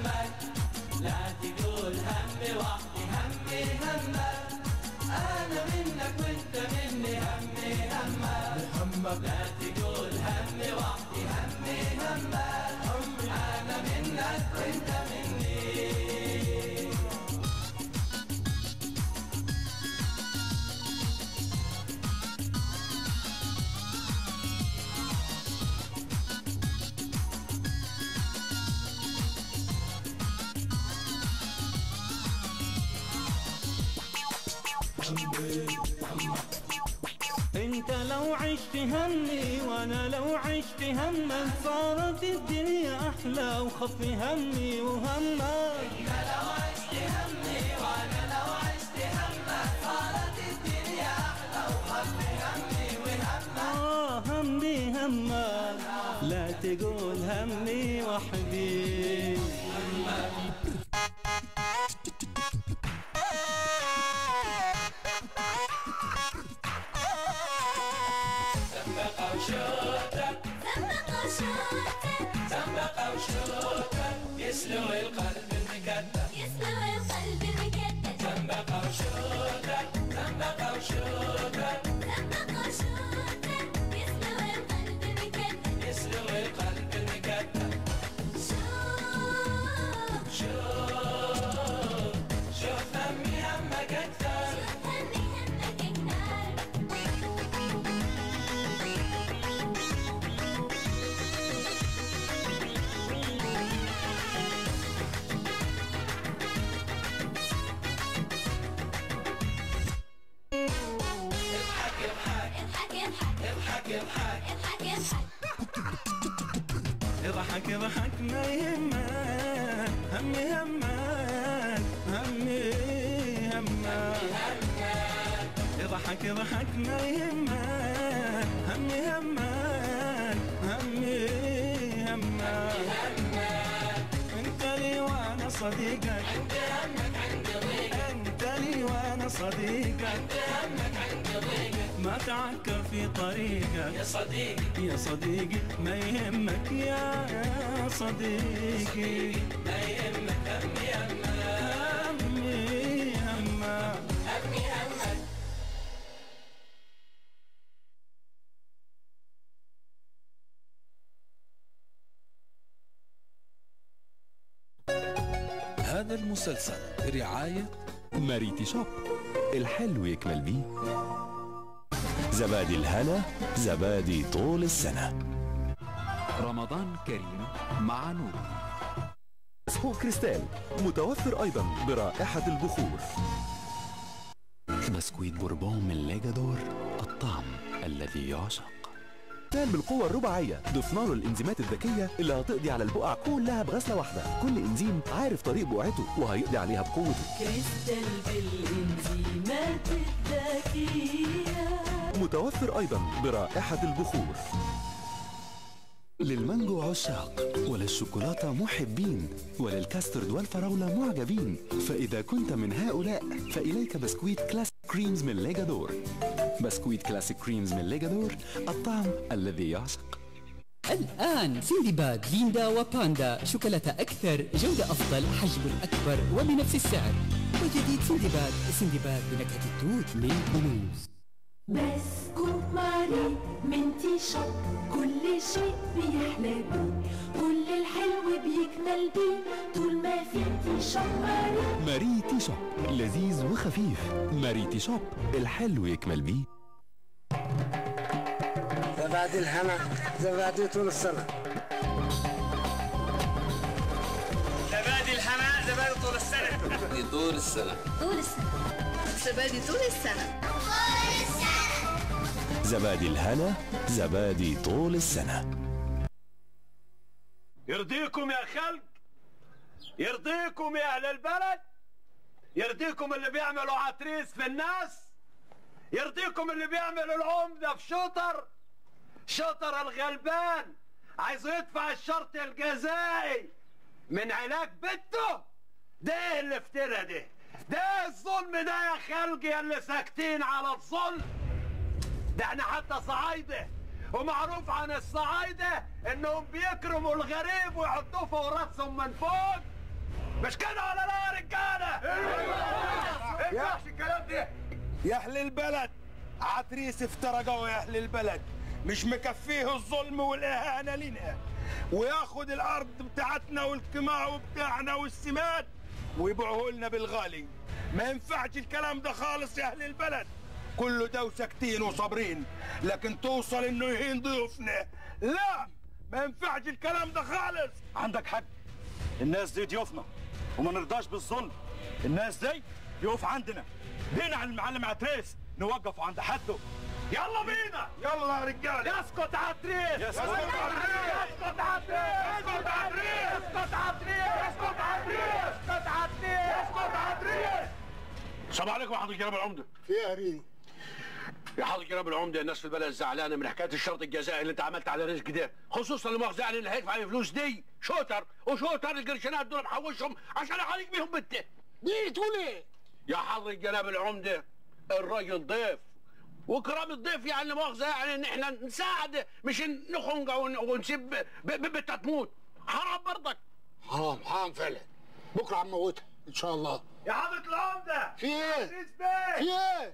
همك، لا تقول همي وحدي همي همك، أنا منك وأنت مني همي همك، لا تقول همي وحدي همي همك، أنا منك وأنت مني. انت لو عشت همي وانا لو عشت همك صارت الدنيا احلى وخف همي وهمك. انت لو عشت همي وانا لو عشت همك صارت الدنيا احلى وخف همي وهمك. همي همك، لا تقول همي وحدي همك. زنبقة وشوكة يسلو القلب المكتب، يسلو القلب المكتب. زنبقة وشوكة، زنبقة وشوكة، زنبقة وشوكة يسلو القلب المكتب، يسلو القلب المكتب. شوف همي همك أكثر، شوف همي همك أكثر. اضحك اضحك ما يهمك همي همك همي همك. اضحك اضحك ما يهمك همي همك همي همك. انت لي وانا صديقك، عندي همك عندي ضيقك، انت لي وانا صديقك، عندي همك عندي ضيقك. ما تعكر في طريقك يا صديقي يا صديقي، ما يهمك يا صديقي، ما يهمك همي همك، همي همك. همي همك. هذا المسلسل برعاية ماريتي شوب، الحلو يكمل بيه. زبادي الهنا، زبادي طول السنة. رمضان كريم مع نور. سبو كريستال متوفر أيضا برائحة البخور. بسكويت بوربون من ليجادور، الطعم الذي يعشق. كان بالقوة الرباعية ضفنا له الإنزيمات الذكية اللي هتقضي على البقع كلها بغسلة واحدة. كل إنزيم عارف طريق بقعته وهيقضي عليها بقوته. كريستال بالإنزيمات الذكية. متوفر أيضا برائحة البخور. للمانجو عشاق، وللشوكولاتة محبين، وللكاسترد والفراولة معجبين. فإذا كنت من هؤلاء فإليك بسكويت كلاسيك كريمز من ليجادور. بسكويت كلاسيك كريمز من ليجادور، الطعم الذي يعشق. الآن سندباد، ليندا وباندا، شوكولاتة أكثر، جودة أفضل، حجم أكبر وبنفس السعر. وجديد سندباد، سندباد بنكهة التوت من كنوز. بسكوت ماري من تي شوب، كل شيء بيحلى بيه، كل الحلو بيكمل بيه، طول ما في تي شوب ماري. ماريتي شوب لذيذ وخفيف. ماريتي شوب، الحلو يكمل بيه. زبادي الهنا، زبادي طول السنة. زبادي الهنا، زبادي طول السنة. طول السنة. طول السنة. زبادي طول السنة. زبادي الهنا، زبادي طول السنة. يرضيكم يا خلق، يرضيكم يا أهل البلد، يرضيكم اللي بيعملوا عتريس في الناس، يرضيكم اللي بيعملوا العمدة في شطر الغلبان عايزه يدفع الشرط الجزائي من علاج بنته. ده اللي افترى ده الظلم ده يا خلق يا اللي ساكتين على الظلم ده. احنا حتى صعايده، ومعروف عن الصعايده انهم بيكرموا الغريب ويحطوه فوق راسهم من فوق. مش كده ولا لا يا رجاله؟ ايوه. ما ينفعش الكلام ده. يا اهل البلد، عتريس افترقوا يا اهل البلد، مش مكفيه الظلم والاهانه لنا، وياخد الارض بتاعتنا والكماع بتاعنا والسماد ويبيعوه لنا بالغالي. ما ينفعش الكلام ده خالص يا اهل البلد. كله ده وساكتين وصابرين، لكن توصل انه يهين ضيوفنا، لا ما ينفعش الكلام ده خالص. عندك حق، الناس دي ضيوفنا وما نرضاش بالظلم. الناس دي ضيوف عندنا، بينا على المعلم عتريس نوقفه عند حده. يلا بينا، يلا يا رجاله. يسقط عتريس، يسقط عتريس، يسقط عتريس، يسقط عتريس، يسقط عتريس، يسقط عتريس، يسقط عتريس، يسقط عتريس. السلام عليكم يا حضرة جناب العمدة. في ايه يا ريدي؟ يا حضرة جناب العمدة، الناس في البلد زعلانة من حكاية الشرط الجزائي اللي انت عملت على رزق ده، خصوصا المؤاخذة يعني اللي هيدفع الفلوس دي شوتر وشوتر القرشينات دول محوشهم عشان اعالج بيهم بنته. دي تقول ايه؟ يا حضرة جناب العمدة، الراجل ضيف، وكرام الضيف يعني مؤاخذة يعني ان احنا نساعد، مش نخنقه ونسيب بنتها تموت. حرام برضك. حرام فعلا. بكره هنموتها ان شاء الله. يا حضرة العمدة، في ايه؟ في ايه؟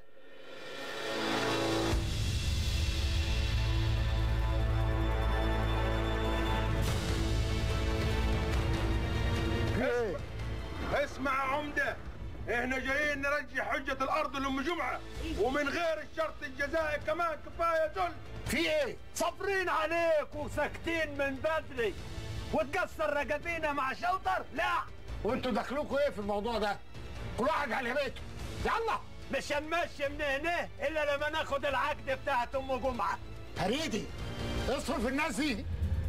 اسمع يا عمدة، احنا جايين نرجع حجة الارض لام جمعة، ومن غير الشرط الجزائي كمان كفاية ذل. في ايه؟ صابرين عليك وساكتين من بدري وتكسر رقبينا مع شوطر؟ لا. وانتوا دخلوكوا ايه في الموضوع ده؟ كل واحد على بيته. يلا. مش هنمشي من هنا الا لما ناخد العقد بتاعت ام جمعة. فريدي اصرف الناس دي.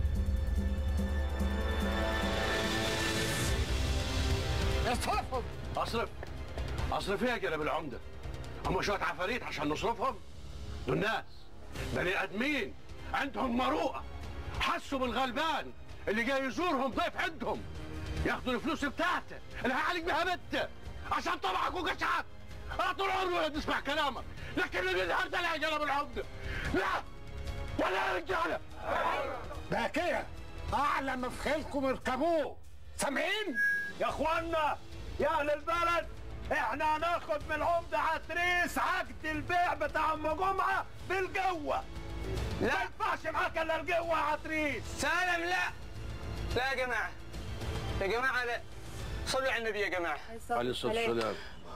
اصرفهم. اصرف ايه يا جناب العمدة؟ هم شوية عفاريت عشان نصرفهم؟ دول ناس بني ادمين عندهم مروءة، حسوا بالغلبان اللي جاي يزورهم ضيف عندهم، ياخدوا الفلوس بتاعته اللي هيعالج بها بنته عشان طبعك وقشعك. انا طول عمري نسمع كلامك، لكن اللي بيظهر ده لا يا جناب العمدة، لا ولا يا رجالة. بقى كده اعلى ما في خيلكم اركبوه، سامعين؟ يا اخوانا يا اهل البلد، احنا هناخد من العمدة عتريس عقد البيع بتاع ام جمعة بالجوة. لا ما ينفعش معاك الا الجوة يا عتريس. سالم لا لا يا جماعة، يا جماعة لا، صلوا على النبي يا جماعة عليه الصلاة والسلام.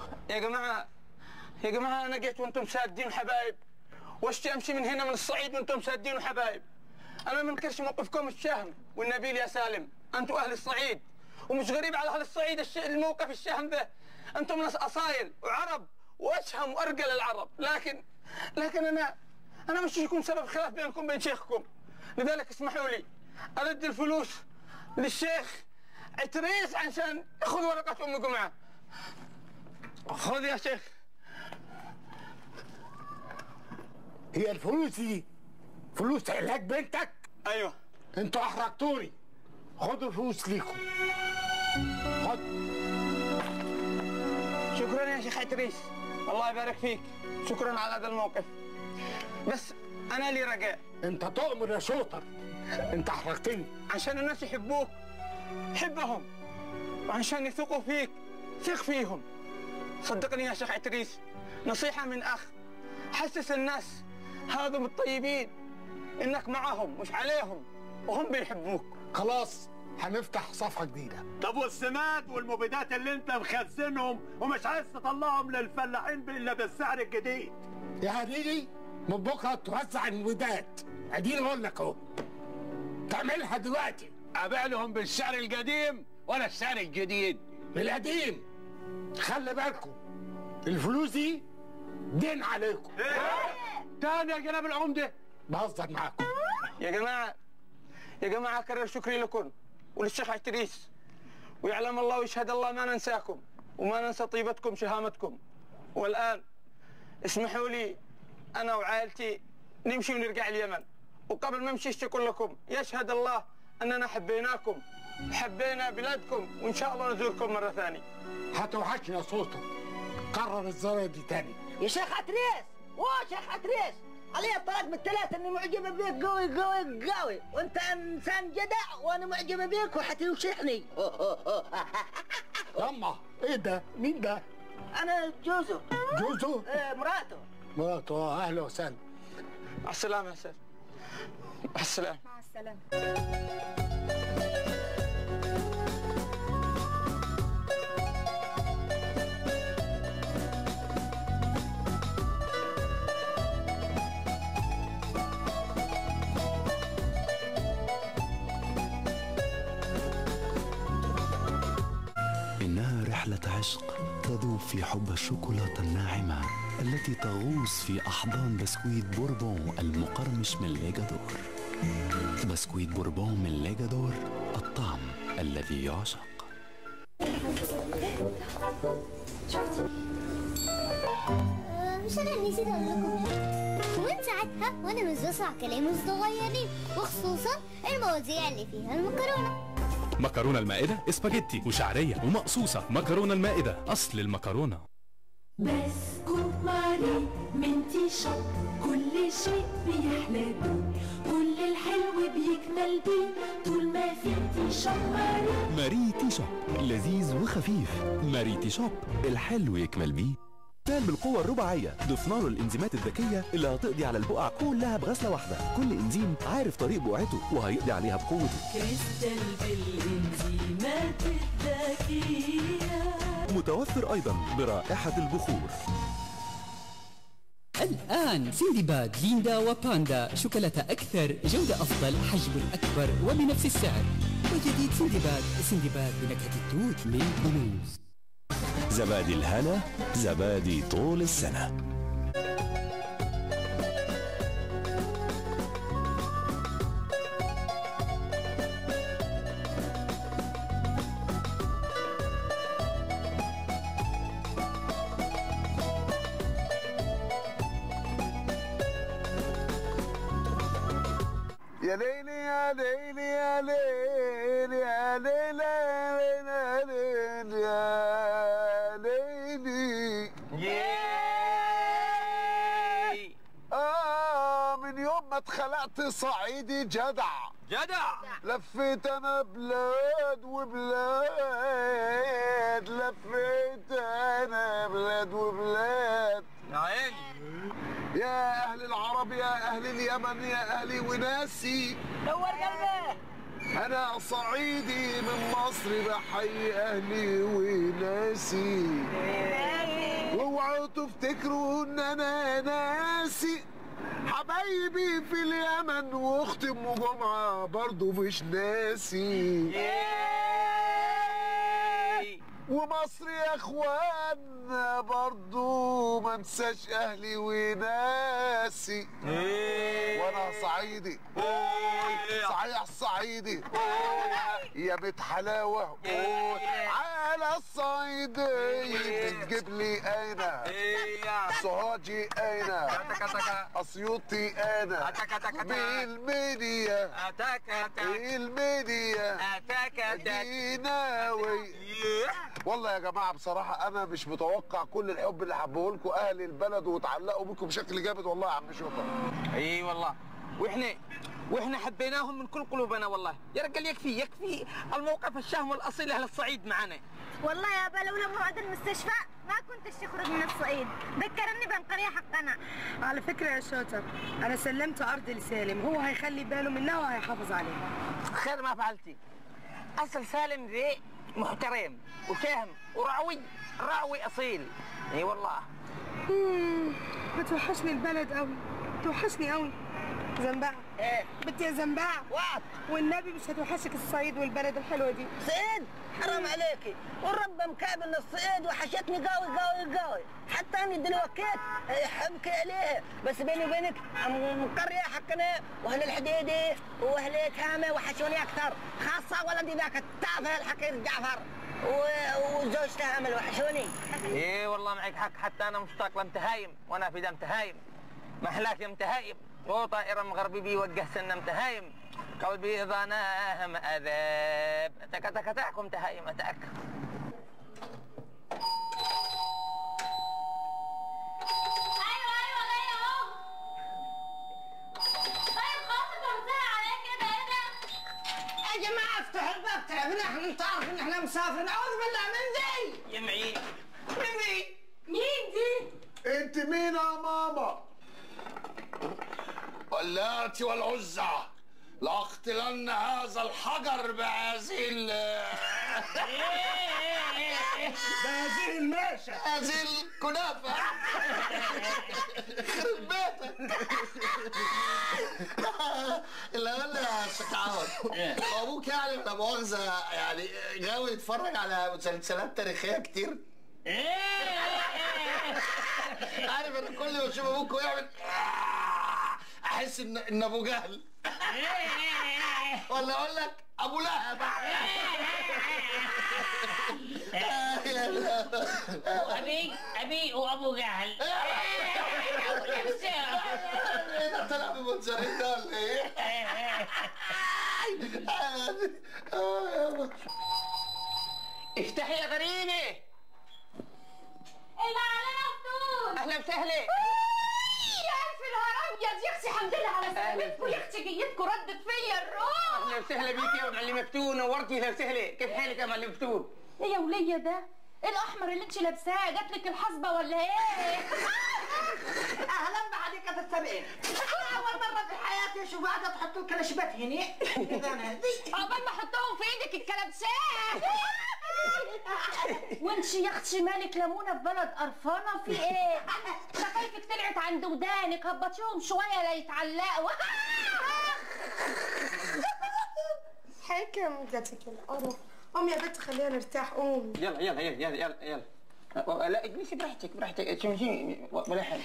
يا جماعة أنا جيت وأنتم سادين حبايب، واشتي أمشي من هنا من الصعيد وأنتم سادين وحبايب. أنا ما منكرش موقفكم الشهم والنبيل يا سالم، أنتم أهل الصعيد ومش غريب على أهل الصعيد الموقف الشهم ده. أنتم ناس أصايل وعرب وأشهم وأرجل العرب، لكن أنا مش يكون سبب خلاف بينكم وبين شيخكم. لذلك اسمحوا لي أرد الفلوس للشيخ عتريس عشان ياخذ ورقة أم جمعة. خذ يا شيخ. هي الفلوس دي فلوس علاج بنتك؟ ايوه. انتوا احرجتوني. خدوا الفلوس ليكم. خد. شكرا يا شيخ عتريس، الله يبارك فيك، شكرا على هذا الموقف. بس انا لي رجاء. انت تؤمر يا شوطر، انت احرجتني. عشان الناس يحبوك حبهم، وعشان يثقوا فيك ثق فيهم. صدقني يا شيخ عتريس، نصيحة من أخ، حسس الناس هذم الطيبين إنك معهم مش عليهم وهم بيحبوك. خلاص هنفتح صفحة جديدة. طب والسماد والمبيدات اللي انت مخزنهم ومش عايز تطلعهم للفلاحين الا بالسعر الجديد؟ يا هديدي من بكرة توزع المبيدات، اديني اقول لك اهو. تعملها دلوقتي. ابيع لهم بالسعر القديم ولا السعر الجديد؟ بالقديم. خلي بالكم الفلوس دي دين عليكم. تاني يا جناب العمدة؟ بهزر معاكم. يا جماعة أكرر شكري لكم وللشيخ عتريس، ويعلم الله ويشهد الله ما ننساكم وما ننسى طيبتكم شهامتكم. والآن اسمحوا لي أنا وعائلتي نمشي ونرجع اليمن، وقبل ما امشي اشتكوا لكم يشهد الله أننا حبيناكم حبينا بلادكم، وإن شاء الله نزوركم مرة ثانية. هتوحشنا يا صوتك، قرر الزرة دي تاني. يا شيخ عتريس، شيخ عتريس، علي الطلاق بالثلاثة اني معجبة بيك قوي قوي قوي، وانت انسان جدع وانا معجبة بيك وحتوشحني. يما ايه ده؟ مين ده؟ انا جوزو. جوزو؟ مراته. مراته، اهلا وسهلا. مع السلامة يا سيد. مع السلامة. مع السلامة. إنها رحلة عشق تذوب في حب الشوكولاتة الناعمة التي تغوص في أحضان بسكويت بوربون المقرمش من ليجادور. بسكويت بوربون من ليجادور، الطعم الذي يعشق. مش أنا نسيت أقول لكم ومن ساعتها وأنا مش بسمع كلام الصغيرين، وخصوصا المواضيع اللي فيها المكرونة. مكرونة المائدة اسباجيتي وشعرية ومقصوصة. مكرونة المائدة أصل المكرونة. بسكوت ماري من تي شوب، كل شيء بيحلى بيه، كل الحلو بيكمل بيه، طول ما في تي شوب ماري. ماري تي شوب لذيذ وخفيف. ماري تي شوب الحلو يكمل بيه. فان بالقوة الرباعية ضفنا له الانزيمات الذكية اللي هتقضي على البقع كلها بغسلة واحدة. كل انزيم عارف طريق بقعته وهيقضي عليها بقوته. كريستال بالانزيمات الذكية، متوفر ايضا برائحة البخور. الآن سندباد ليندا وباندا، شوكولاتة أكثر، جودة أفضل، حجم أكبر وبنفس السعر. وجديد سندباد بنكهة التوت من كنوز. زبادي الهنا، زبادي طول السنة. يا ليلي يا ليلي يا ليلي يا ليلي يا ليلي يا ليلي ياي. من يوم ما اتخلقت صعيدي جدع جدع. لفيت انا بلاد وبلاد، لفيت انا بلاد وبلاد. يا عيني. يا اهل العرب، يا اهل اليمن، يا اهلي وناسي، نور قلبي. انا صعيدي من مصر، بحيي اهلي وناسي. واوعوا تفتكروا ان انا ناسي حبايبي في اليمن، واختي ام جمعه برضه مش ناسي. ومصر يا اخوانا برضو ما انساش اهلي وناسي. وانا صعيدي صحيح صعيدي يا بيت حلاوه على الصعيدي. بتجيب لي انا سوهاجي انا اسيوطي انا بالميديا الميديا ديناوي. والله يا جماعه بصراحه انا مش متوقع كل الحب اللي حبوه لكم اهل البلد وتعلقوا بيكم بشكل جامد والله يا عم شوطه. اي والله. واحنا حبيناهم من كل قلوبنا والله. يا رجال يكفي الموقف الشهم الاصيل لاهل الصعيد معانا. والله يا با لولا موعد المستشفى ما كنتش تخرج من الصعيد، ذكرني بنقريه حقنا. على فكرة يا شاطر، أنا سلمت أرض لسالم، هو هيخلي باله منها وهيحافظ عليها. خير ما فعلتي. أصل سالم ذي محترم وفاهم ورعوي أصيل. اي والله. بتوحشني البلد قوي، توحشني قوي. زنبقة. ايه؟ بنتي يا زنبقة. وات؟ والنبي مش هتوحشك الصعيد والبلد الحلوة دي. صعيد؟ حرام عليكي، والرب مكابل الصعيد وحشتني قوي قوي قوي، حتى اني دلوقتي حبكي عليه، بس بيني وبينك مقرية حقنا واهل الحديدي واهل تهامة وحشوني اكثر، خاصة ولدي ذاك التافه الحقير جعفر وزوجته امل وحشوني. ايه والله معك حق، حتى انا مشتاق لمتهايم، وانا في دم تهايم. محلاك يا متهايم، وطائرة مغربي بيوجه سنة متهايم، قلبي ظناهم أذاب. تكتكتاكم تهايم أتاك. ايوه جاي اهو. طيب خلاص انت مزهق عليا كده. ايه ده؟ يا جماعة افتحوا الباب، تعبنا احنا، انتوا عارفين ان احنا مسافرين، اعوذ بالله من ذي. يا معين مين دي؟ انت مين يا ماما؟ واللات والعزى لاقتلن هذا الحجر بهذه الماشة، هذه الكنافة. يخرب بيتك. اللي قال لي يا شيخ عوض، هو ابوك يعني لا مؤاخذة يعني غاوي يتفرج على مسلسلات تاريخية كتير؟ عارف انا كل ما اشوف ابوك ويعمل احس ان ابو جهل، ولا اقول لك ابو لهب. ابي وابو جهل. ده طلع بمنظرين ده ولا ايه؟ افتحي يا غريبه. المعلمة مفتوح. اهلا وسهلا. يا الف نهار ابيض يا اختي، الحمد لله على سلامتكم يا اختي، جيتكم ردت فيا الروح. اهلا وسهلا بيك يا معلمة فتون، نورتي. اهلا وسهلا، كيف حالك يا معلمة فتون؟ ايه يا وليه ده؟ ايه الاحمر اللي انت لابساه؟ جاتلك الحصبه ولا ايه؟ اهلا بعدك السبعين. اول مره في حياتي اشوف قاعده تحطوا الكلاشبات هنا. عقبال ما احطهم في ايدك الكلبشات. وانت يا اختي مالك لمونه في بلد قرفانه في ايه؟ شفايفك طلعت عند ودانك، هبطيهم شويه لا يتعلقوا. حكم جاتك القرف. قومي يا بنت خلينا نرتاح، قومي. يلا يلا يلا يلا يلا. لا اجلسي براحتك تمشي ولا حاجه.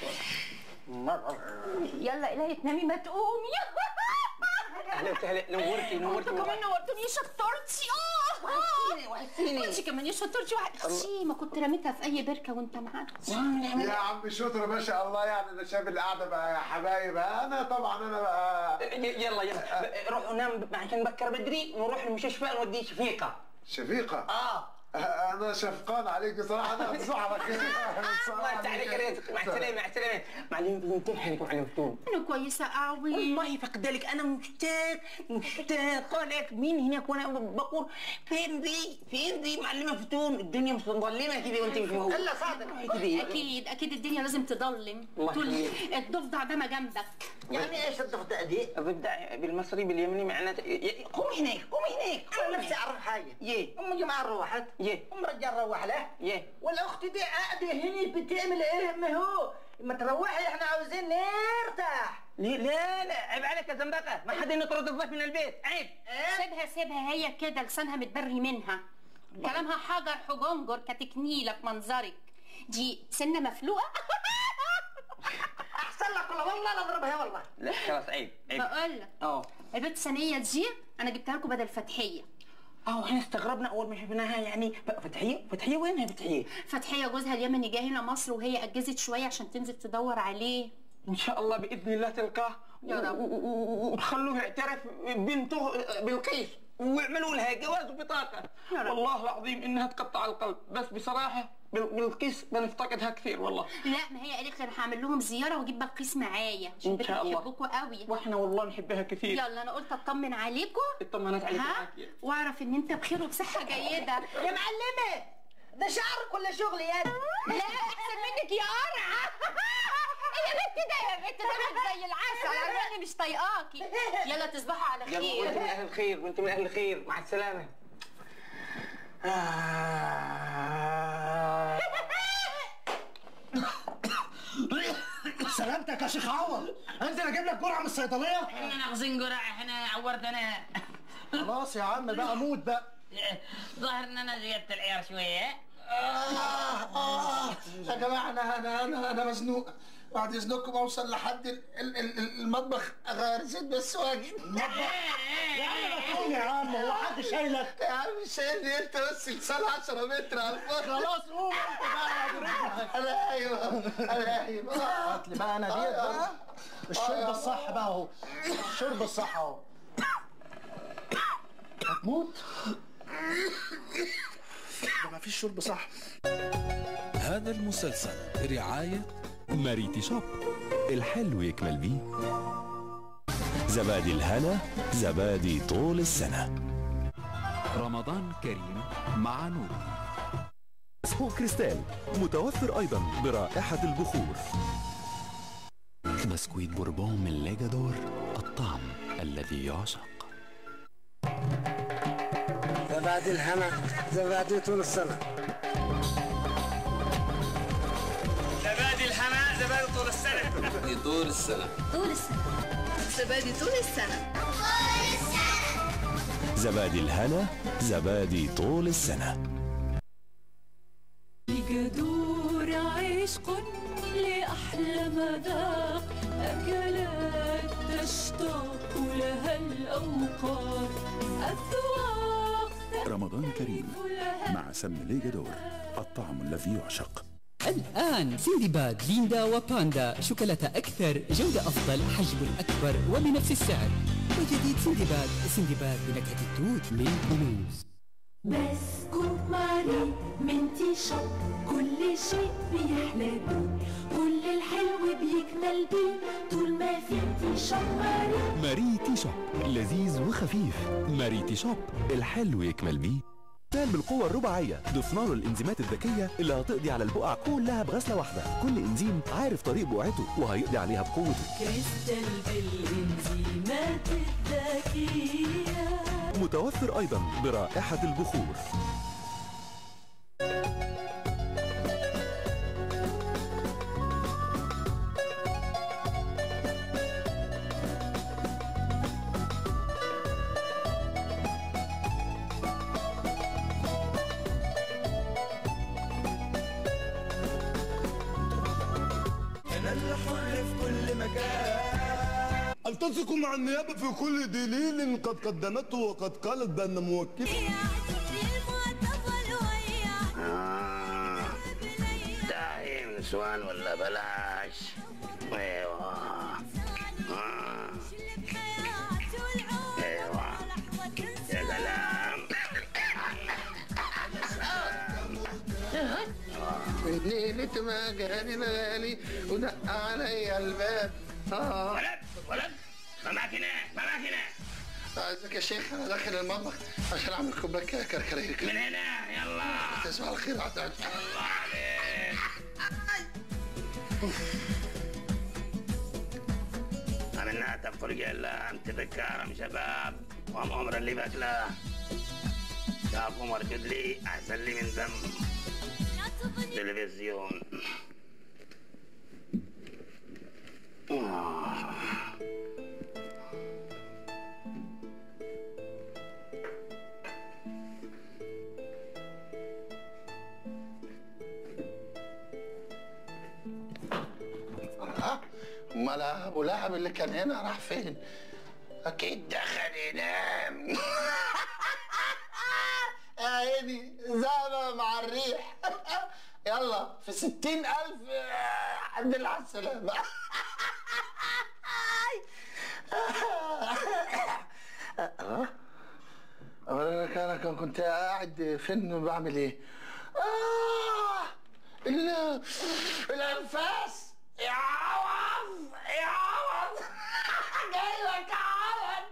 يلا الهي تنامي ما تقومي. اهلا وسهلا، نورتي. انتوا كمان نورتوني يا شطورتي. وحشتيني. وانت كمان يا شطورتي وحشتيني. ما كنت رميتها في اي بركه وانت معاك. يا عم شطر ما شاء الله، يعني انا شايف القعده بقى يا حبايب. انا طبعا انا بقى يلا روحوا نام عشان بكره بدري ونروح المستشفى نودي شفيقه. شفيقه؟ انا شفقان عليك بصراحه. انا هتصبح على خير. الله يفتح عليك يا ريتك. مع السلامه مع السلامه. معلم كيف حالك معلم فتون؟ انا كويسه قوي والله فقدالك. انا مشتاقه لك. مين هناك وانا بقول فين دي معلمه فتون؟ الدنيا مش مظلمه كده وانت مش موجوده. الا صادق. اكيد الدنيا لازم تضلم طول الضفدع ده ما جنبك. يعني ايش الضفدع دي؟ الضفدع بالمصري باليمني معناته قومي هناك. انا نفسي اعرف حاجه. ام جماعه روحت. ام رجال روح له. والاخت دي قاعده هنا بتعمل ايه؟ ما هو ما تروحي، احنا عاوزين نرتاح. لا عيب عليك يا زنبقه، ما حد يطرد الضيف من البيت، عيب. سيبها هي كده لسانها متبري منها. كلامها حجر حجنجر كتكنيله في منظرك. دي سنه مفلوقه. احسن لك والله لا اضربها والله. لا خلاص عيب. بقول لك البنت ثانيه دي انا جبتها لكم بدل فتحيه. احنا استغربنا اول ما شفناها. يعني فتحيه وينها فتحيه؟ فتحيه جوزها اليمني جاي هنا مصر وهي اجزت شويه عشان تنزل تدور عليه. ان شاء الله باذن الله تلقاه يا رب، وتخلوه يعترف بنته بالقيس ويعملوا لها جواز وبطاقه. والله العظيم انها تقطع القلب، بس بصراحه بالقيس بنفتقدها كثير والله. لا ما هي قالت لي انا هعمل لهم زياره واجيب بلقيس معايا عشان ان شاء الله بتحبكوا قوي. واحنا والله نحبها كثير. يلا انا قلت اطمن عليكم. اطمنت عليك واعرف ان انت بخير وبصحه جيده. يا معلمه ده شعرك ولا شغل يد؟ لا احسن منك يا قرعه. يا بنت ده زي العسل. انا مش طايقاكي. يلا تصبحوا على خير. يلا وانت من اهل الخير وانت من اهل الخير. مع السلامه. سلامتك يا شيخ عوض. انزل اجيب لك جرعه من الصيدليه. احنا ناخذين جرعه، احنا عورتنا. خلاص يا عم بقى موت بقى. ظاهر ان انا زيادة العيار شويه. يا جماعه انا مزنوق. بعد اذنكم اوصل لحد المطبخ اغير زيت بس واجي. يا عم يا عم، هو حد شايلك؟ يا عم شايلني انت بس لسان 10 متر على الفاضي. خلاص قوم انت بقى. انا قايم. هات لي بقى انا ديت بقى. الشرب الصح بقى اهو. الشرب الصح اهو. هتموت؟ ده مفيش شرب صح. هذا المسلسل برعاية ماريتي شوب، الحلو يكمل بيه. زبادي الهنا، زبادي طول السنة. رمضان كريم مع نور. سبو كريستال متوفر أيضا برائحة البخور. بسكويت بوربون من ليجادور، الطعم الذي يعشق. زبادي الهنا زبادي طول السنة. زبادي الهنا زبادي طول السنة. طول السنة. طول السنة. زبادي طول السنة. زبادي الهنا زبادي طول السنة. ليجادور عشق لأحلى مذاق، أكلات تشتاق لها الأوقات، الذواق. رمضان كريم مع سمن ليجادور، الطعم الذي يعشق. الآن سندباد ليندا وباندا، شوكولاتة أكثر، جودة أفضل، حجم أكبر وبنفس السعر. وجديد سندباد بنكهة التوت من كنوز. بسكوت ماري منتي شوب، كل شيء بيحلى بيه، كل الحلو بيكمل بيه، طول ما في تي شوب ماري. ماري تي شوب لذيذ وخفيف. ماري تي شوب الحلو يكمل بيه. كان بالقوة الرباعية ضفنا له الإنزيمات الذكية اللي هتقضي على البقع كلها بغسلة واحدة. كل إنزيم عارف طريق بقعته وهيقضي عليها بقوته. كريستال بالإنزيمات الذكية، متوفر أيضا برائحة البخور. ألتصق مع النيابة في كل دليل قد قدمته وقد قالت بأن موكل. دايم نسوان ولا بلاش؟ ايوه ايوه يا سلام. ليلة ما جاني الغالي ودق علي الباب. ولد ما معك هنا. عايزك يا شيخ، انا داخل المطبخ عشان اعمل كوبايه كركريه من هنا يلا. تصبح على خير. عطاك الله عليك. عملنا تفرقة لا انت بكارم شباب وام عمر اللي باكله. شاف عمر جدلي احسن لي من دم تلفزيون. امال ابو لهب اللي كان هنا راح فين؟ اكيد دخل ينام. يا عيني زعمة مع الريح. يلا في 60,000 الحمد لله على السلامة. انا كنت قاعد فين بعمل ايه؟ الانفاس يا عوض جاي لك يا عوض.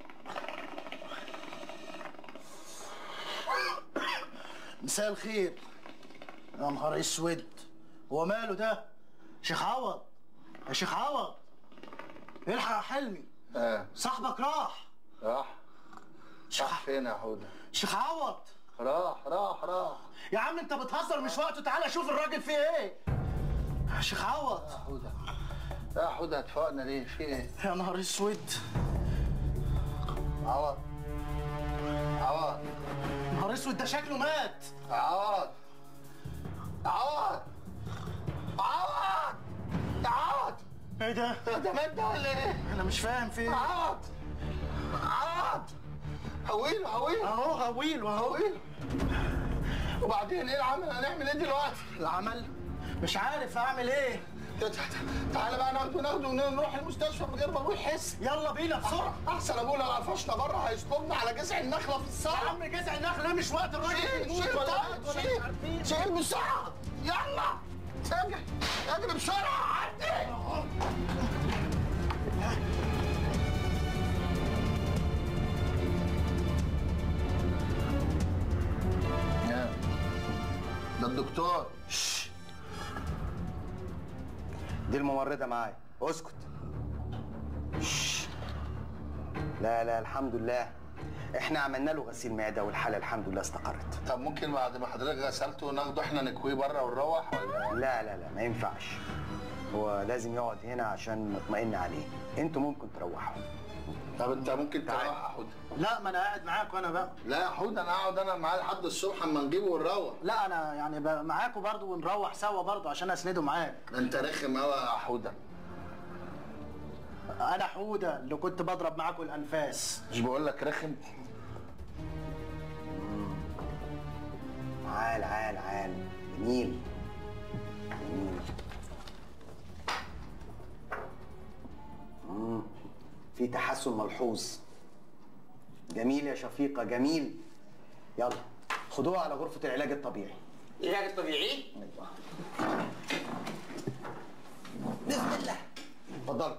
مساء الخير. يا نهار اسود، هو ماله ده؟ شيخ عوض يا شيخ عوض، الحق يا حلمي. صاحبك راح فين يا حوده؟ شيخ عوض راح يا عم انت بتهزر، مش وقته. تعالى شوف الراجل فيه ايه. يا شيخ عوض يا حوده هتفوقنا ليه؟ في ايه؟ يا نهار اسود. عوض نهار اسود، ده شكله مات. عوض ايه ده؟ ده مات ده ولا ايه؟ انا مش فاهم في ايه. عوض هويله اهو هويله. وبعدين ايه العمل؟ هنعمل ايه دلوقتي؟ العمل مش عارف اعمل ايه. تعالى بقى ناخده ونروح المستشفى من غير ما ابوه يحس. يلا بينا بسرعه. احسن ابونا لو قفشنا بره هيصطادنا على جذع النخله في الصحراء. يا عم جذع النخله مش وقت الراجل. شيل بسرعه. يلا اجري بسرعه. عدي. ده الدكتور. دي الممرضة معايا. اسكت. لا لا الحمد لله، احنا عملنا له غسيل معده والحاله الحمد لله استقرت. طب ممكن بعد ما حضرتك غسلته ناخده احنا نكويه بره ونروح ولا؟ لا لا لا ما ينفعش، هو لازم يقعد هنا عشان نطمئن عليه. انتوا ممكن تروحوا. طب انت ممكن تروح يا حوده. لا ما انا قاعد معاكم انا بقى. لا يا حوده انا اقعد انا معاه لحد الصبح اما نجيبه ونروح. لا انا يعني معاكم برضه ونروح سوا برضه عشان اسنده معاك. انت رخم قوي يا حوده. انا حوده اللي كنت بضرب معاكم الانفاس. مش بقول لك رخم؟ عال عال عال جميل جميل. في تحسن ملحوظ. جميل يا شفيقة جميل. يلا خدوها على غرفة العلاج الطبيعي. العلاج الطبيعي؟ بسم الله. اتفضلوا.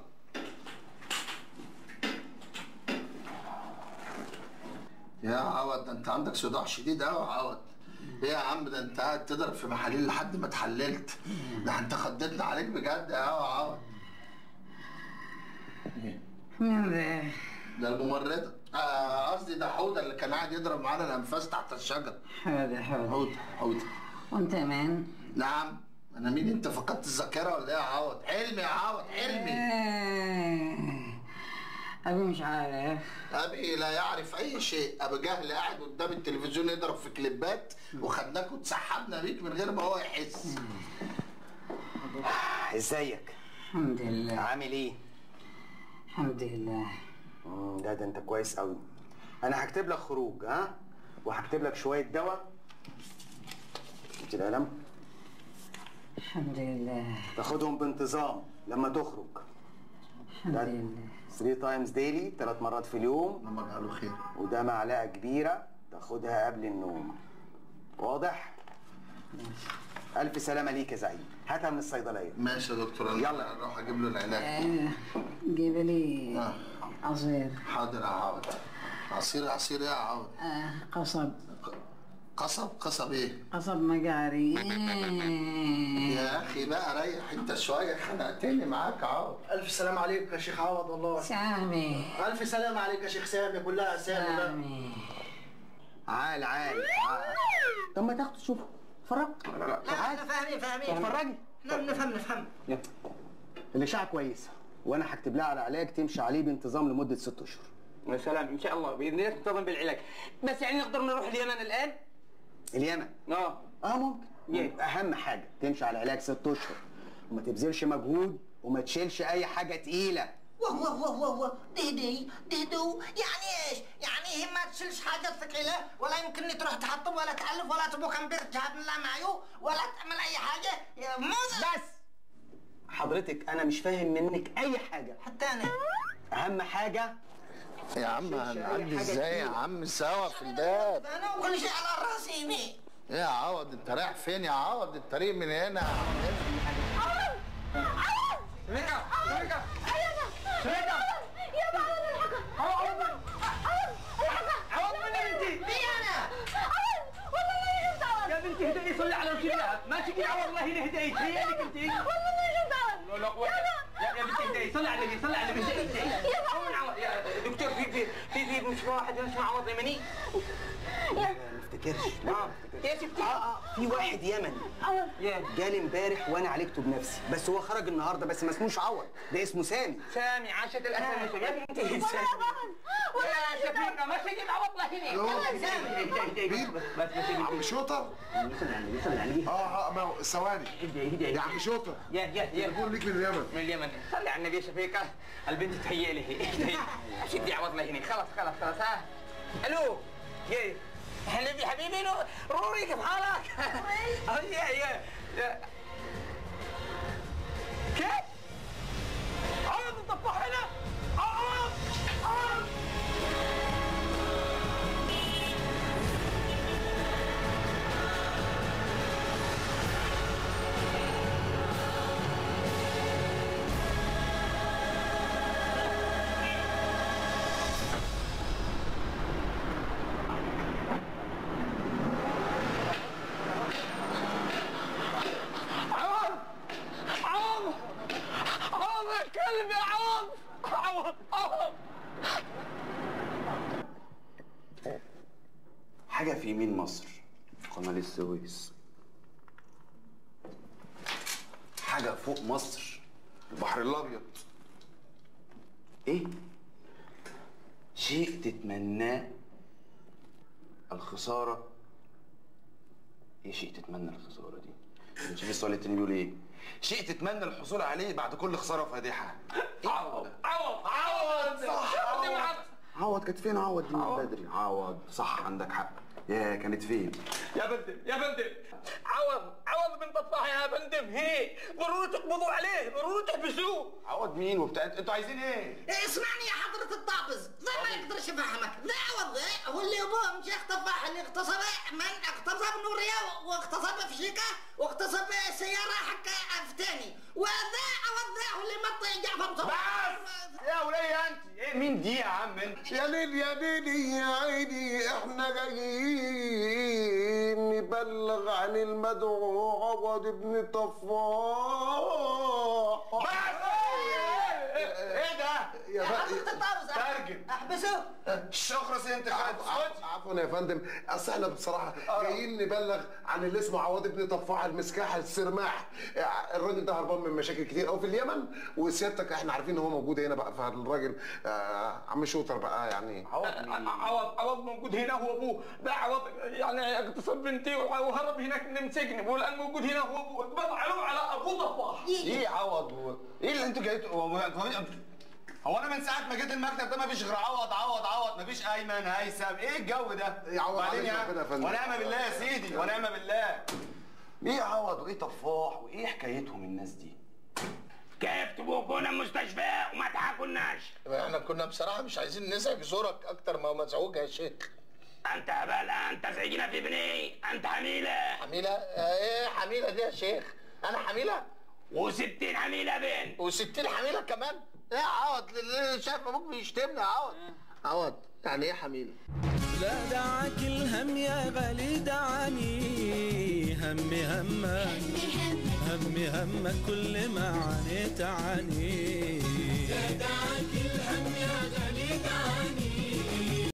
يا عوض ده انت عندك صداع شديد قوي يا عوض. ايه يا عم ده انت قاعد تضرب في محاليل لحد ما اتحللت. ده انت خضتنا عليك بجد يا عوض. مين ده؟ ده الممرضة. قصدي ده حوده اللي كان قاعد يضرب معانا الانفاس تحت الشجر. حوده. وانت مين؟ نعم انا مين؟ انت فقدت الذاكره ولا ايه يا عوض؟ حلمي يا عوض حلمي. ابي مش عارف. ابي لا يعرف اي شيء. ابو جهل قاعد قدام التلفزيون يضرب في كليبات وخدناك وتسحبنا بيك من غير ما هو يحس. ازيك؟ الحمد لله. عامل ايه؟ الحمد لله. ده انت كويس قوي. انا هكتب لك خروج ها؟ وهكتب لك شويه دواء. شفت القلم؟ الحمد لله. تاخدهم بانتظام لما تخرج. الحمد لله. 3 تايمز ديلي 3 مرات في اليوم. اللهم اجعله خير. وده معلقه كبيره تاخدها قبل النوم. واضح؟ ألف سلامة ليك يا زعيم. هاتها من الصيدلية. ماشي يا دكتور. يلا اروح اجيب له العلاج. جيب لي عصير. حاضر يا عوض. عصير ايه يا عوض؟ قصب. قصب ايه؟ قصب مجاري. يا اخي بقى ريح انت شويه خنقتني معاك يا عوض. الف سلام عليك يا شيخ عوض والله. سامي. الف سلام عليك يا شيخ سامي. كلها سامي بقى. عال عال. طب ما تاخده تشوفه. اتفرج. لا احنا فاهمين. اتفرجي. نفهم. الاشعه كويسه وانا هكتب لها على علاج تمشي عليه بانتظام لمده 6 اشهر. يا سلام ان شاء الله باذن الله تنتظم بالعلاج. بس يعني نقدر نروح اليمن الان؟ اليمن؟ ممكن. اهم حاجه تمشي على علاج 6 اشهر وما تبذلش مجهود وما تشيلش اي حاجه تقيله. واه دهدو يعني ايش؟ يعني هي ما تشيلش حاجه ثقيله ولا يمكن تروح تحطم ولا تعلف ولا تبوك امبير جهاد لا معيو ولا تعمل اي حاجه بس حضرتك انا مش فاهم منك اي حاجه. حتى انا. اهم حاجه يا عم هنعدي ازاي يا عم سوا في الباب؟ انا وكل شيء على راسي. ايه يا عوض انت رايح فين يا عوض؟ الطريق من هنا يا عم. شريكة يا معلم عوض مني بنتي. مين انا؟ والله ما شفت عوض. يا بنتي هدئي صلي على رسول الله. ما تجي عوض والله هنا هدئي. هي لك انت. والله ما شفت عوض. لا يا بنتي هدئي صلي على النبي هدئي. يا دكتور في مش واحد اسمه عوض يمني. ما افتكرش. يا ستي في واحد يمني جالي امبارح وانا عالجته بنفسي بس هو خرج النهارده بس ما اسموش عوض ده اسمه سامي. عاشت الاسد يا بنتي. ولا شفيقة ما تجيب عوض الله هنا. عم شوطر؟ ثواني يا عم شوطر. يا بقول ليك من اليمن. من اليمن. صلي على النبي يا شفيقة. البنت تهيأ لي. شدي عوض الله هنا. خلاص ها. الو يا حبيبي روري كيف حالك؟ يا كيف؟ عوض الطفاح هنا؟ عوض في يمين مصر قناة السويس. حاجة فوق مصر البحر الأبيض. إيه؟ شيء تتمناه الخسارة. إيه شيء تتمنى الخسارة دي؟ نشوف السؤال التاني بيقول إيه؟ شيء تتمنى الحصول عليه بعد كل خسارة فادحة. عوض صح. عوض كانت فين عوض دي من بدري؟ عوض صح، عندك حق. يا كانت فين؟ يا فندم عوض بن طفاح يا فندم. هي ضروري تقبضوا عليه، ضروري تحبسوه. عوض مين وبتاع؟ انتوا عايزين ايه؟ اسمعني يا حضرة الضابط، ذا ما يقدرش يفهمك. ذا عوض هو اللي ابوه مش طفاح اللي اغتصب نوريا واغتصب في شيكا واغتصب سيارة حق ثاني، وذا عوض ذا هو اللي مط جعفر صبحي. بس يا ولية انت ايه مين دي يا عم انت؟ يا ليل يا ليلي يا عيني، احنا جايين نبلغ عن المدعو عوض بن طفاح. بس ايه ده؟ يا حضرة الضابط ترجم احبسوه. شخرس انت عفوا يا فندم، اصل احنا بصراحه جايين نبلغ عن اللي اسمه عوض بن طفاح المسكاح السرماح. الراجل ده هربان من مشاكل كتير قوي في اليمن، وسيادتك احنا عارفين ان هو موجود هنا بقى. فالراجل عم شوطر بقى يعني. عوض موجود هنا هو ابوه. ده عوض يعني اغتصب بنتي وهرب هناك من السجن، والان موجود هنا هو ابوه. اتبضعوا على ابوه طفاح. ايه عوض؟ ايه اللي انتوا جايين؟ هو انا من ساعه ما جيت المكتب ده مفيش غير عوض، مفيش ايمن هيثم. ايه الجو ده؟ بعدين يا فندم. ونعم بالله يا سيدي، ونعم بالله. ايه عوض وايه طفاح وايه حكايتهم الناس دي؟ كيف تبوكونا مستشفى وما تحاكولناش؟ احنا كنا بصراحه مش عايزين نزعج زورك اكتر ما مزعوج يا شيخ. انت هبال، انت زعجنا في ابني، انت حميله. حميله؟ ايه حميله دي يا شيخ؟ انا حميله؟ و60 حميله بين. و60 حميله كمان؟ ايه يا عوض؟ شايف ابوك بيشتمني يا عوض. عوض يعني ايه حميله؟ لا دعاك الهم يا غالي دعاني، همي همك كل ما عانيت عني. لا دعاك